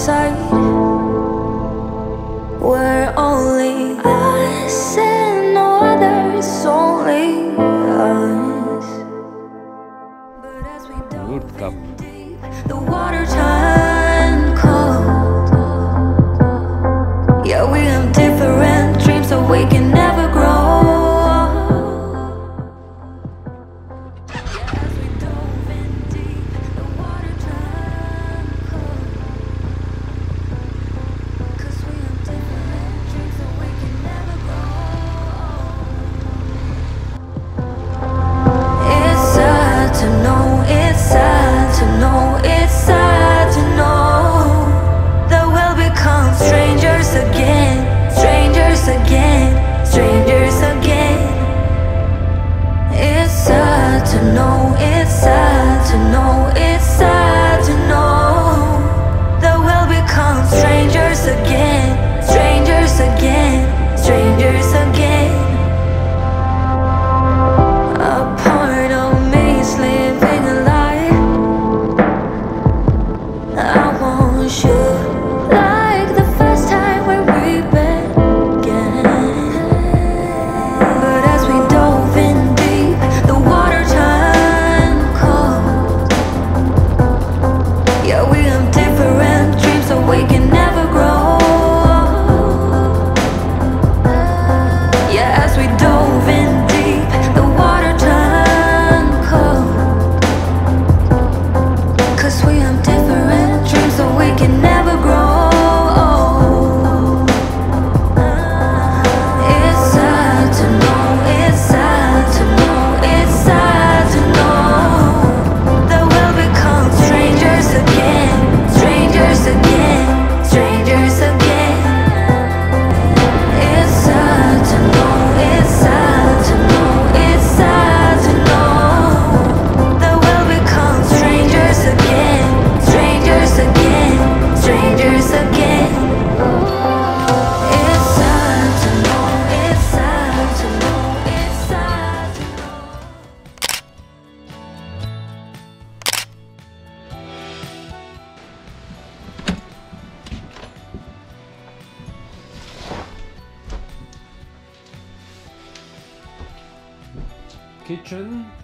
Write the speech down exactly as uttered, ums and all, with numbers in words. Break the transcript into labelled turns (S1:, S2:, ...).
S1: side, we're only us and no others, only us. But as we
S2: Nordkapp.
S1: deep, the water turned cold. Yeah, we have different dreams, so we can never grow. To know, it's sad to know, it's sad to know that we'll become strangers again, strangers again, strangers again. A part of me is living a lie. I want you like the first time when we began. But as we dove in deep, the water we can never grow. Yeah, as we dove in deep, the water turned cold. Cause we have different dreams, so we can never grow. It's sad to know, it's sad to know, it's sad to know that we'll become strangers again, strangers again. Strangers again. It's sad to know, it's sad to know, it's sad to know that we'll become strangers again, strangers again, strangers again. It's sad to know, it's sad to know, it's sad to know.
S2: Kitchen.